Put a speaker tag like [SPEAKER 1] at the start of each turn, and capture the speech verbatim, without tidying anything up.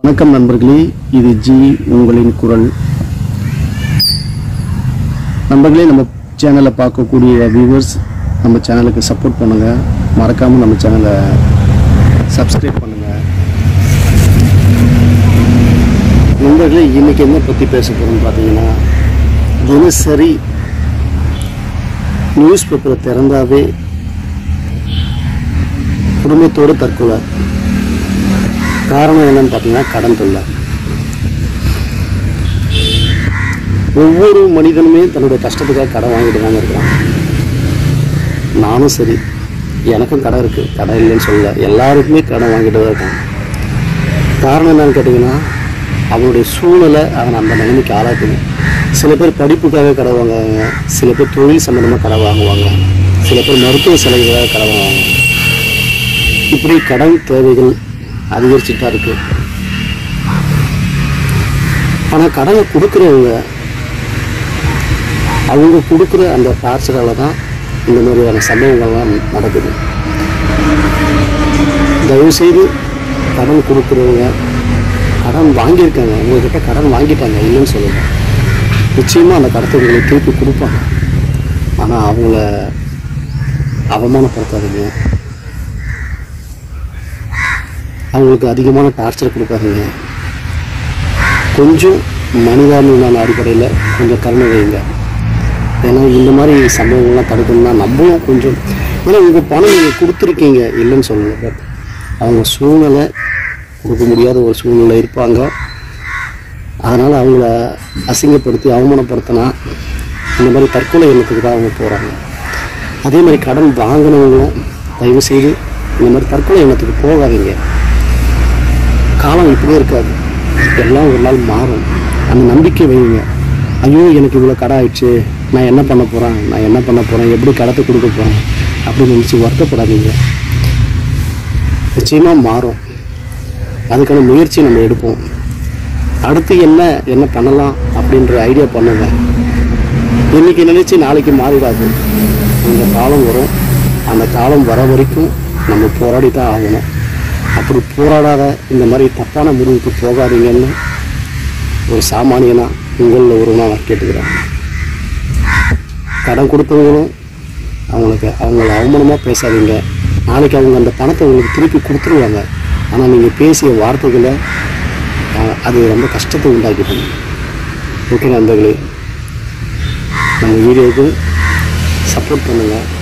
[SPEAKER 1] வணக்கம் நண்பர்களே, இது ஜி உங்களின் குரல். நண்பர்களே, நம்ம சேனலை பார்க்கக்கூடிய வியூவர்ஸ் நம்ம சேனலுக்கு சப்போர்ட் பண்ணுங்கள். மறக்காமல் நம்ம சேனலை சப்ஸ்கிரைப் பண்ணுங்கள். நண்பர்களே, இன்றைக்கி என்ன பற்றி பேச போகிறோம்னு பார்த்தீங்கன்னா, தினசரி நியூஸ் பேப்பரை திறந்தாவே குடும்பத்தோடு தற்கொலை. காரணம் என்னன்னு பார்த்தீங்கன்னா, கடன் தொல்லை. ஒவ்வொரு மனிதனுமே தன்னுடைய கஷ்டத்துக்காக கடன் வாங்கிட்டு தாங்க இருக்கிறான். நானும் சரி, எனக்கும் கடன் இருக்குது, கடன் இல்லைன்னு சொல்லல. எல்லாருக்குமே கடன் வாங்கிட்டு தான் இருக்காங்க. காரணம் என்னன்னு கேட்டிங்கன்னா, அவனுடைய சூழ்நிலை அவன் அந்த நிலைமைக்கு ஆளாக்குது. சில பேர் படிப்புக்காக கடன் வாங்குவாங்க, சில பேர் தொழில் சம்மந்தமாக கடன் வாங்குவாங்க, சில பேர் மருத்துவ செலவுக்காக கடன் வாங்குவாங்க. இப்படி கடன் தேவைகள் அதிகரிச்சுட்டு தான் இருக்கு. ஆனால் கடனை கொடுக்குறவங்க அவங்க கொடுக்குற அந்த டார்ச்சரால் தான் இந்த மாதிரியான சம்பவங்கள்லாம் நடக்குது. தயவுசெய்து கடன் கொடுக்குறவங்க, கடன் வாங்கியிருக்காங்க, உங்கள்கிட்ட கடன் வாங்கிட்டாங்க இல்லைன்னு சொல்லுங்கள். நிச்சயமாக அந்த கடத்தை உங்களுக்கு திருப்பி கொடுப்பாங்க. ஆனால் அவங்கள அவமானப்படுத்தாதீங்க, அவங்களுக்கு அதிகமான டார்ச்சர் கொடுக்காதீங்க. கொஞ்சம் மனிதாபிமான அடிப்படையில் கொஞ்சம் கருணை வைங்க. ஏன்னா இந்த மாதிரி சம்பவங்கள்லாம் தடுக்கணும்னா நம்மளும் கொஞ்சம், ஏன்னா உங்கள் பணம் நீங்கள் கொடுத்துருக்கீங்க இல்லைன்னு சொல்லலை, பட் அவங்க சூழ்நிலை கொடுக்க முடியாத ஒரு சூழ்நிலை இருப்பாங்க. அதனால் அவங்கள அசிங்கப்படுத்தி அவமானப்படுத்தினா இந்த மாதிரி தற்கொலை எண்ணத்துக்கு தான் அவங்க போகிறாங்க. அதே மாதிரி கடன் வாங்கினவங்களும் தயவு செய்து இந்த மாதிரி தற்கொலை எண்ணத்துக்கு போகாதீங்க. காலம் இப்படியே இருக்காது, எல்லாம் ஒரு நாள் மாறும். அந்த நம்பிக்கை வைங்க. ஐயோ எனக்கு இவ்வளோ கடை ஆயிடுச்சு, நான் என்ன பண்ண போகிறேன், நான் என்ன பண்ண போகிறேன், எப்படி கடத்தை கொடுக்க போகிறேன் அப்படின்னு நினச்சி வருத்தப்படாதீங்க. நிச்சயமாக மாறும். அதுக்கான முயற்சி நம்ம எடுப்போம். அடுத்து என்ன என்ன பண்ணலாம் அப்படின்ற ஐடியா பண்ணுங்க. இன்றைக்கி நினச்சி நாளைக்கு மாறிடாது. இந்த காலம் வரும், அந்த காலம் வர வரைக்கும் நம்ம போராடி தான் ஆகணும். அப்படி போராடாத இந்த மாதிரி தப்பான முடிவுக்கு போகாதீங்கன்னு ஒரு சாமானியனா உங்களில் ஒரு நான் கேட்டுக்கிறேன். கடன் கொடுத்தவங்களும் அவங்களுக்கு அவங்கள அவமானமாக பேசாதீங்க. நாளைக்கு அவங்க அந்த பணத்தை உங்களுக்கு திருப்பி கொடுத்துருவாங்க. ஆனால் நீங்கள் பேசிய வார்த்தைகளை அது ரொம்ப கஷ்டத்தை உண்டாக்கிட்டோம். ஓகே நண்பர்களே, நம்ம வீடியோவுக்கு சப்போர்ட் பண்ணுங்கள்.